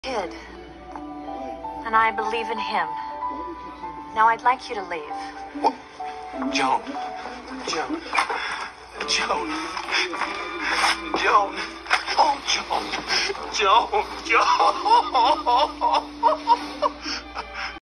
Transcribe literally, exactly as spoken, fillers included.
kid, and I believe in him. Now I'd like you to leave. What? Joan. Joan. Joan. Joan. Oh, Joan. Joan. Joan.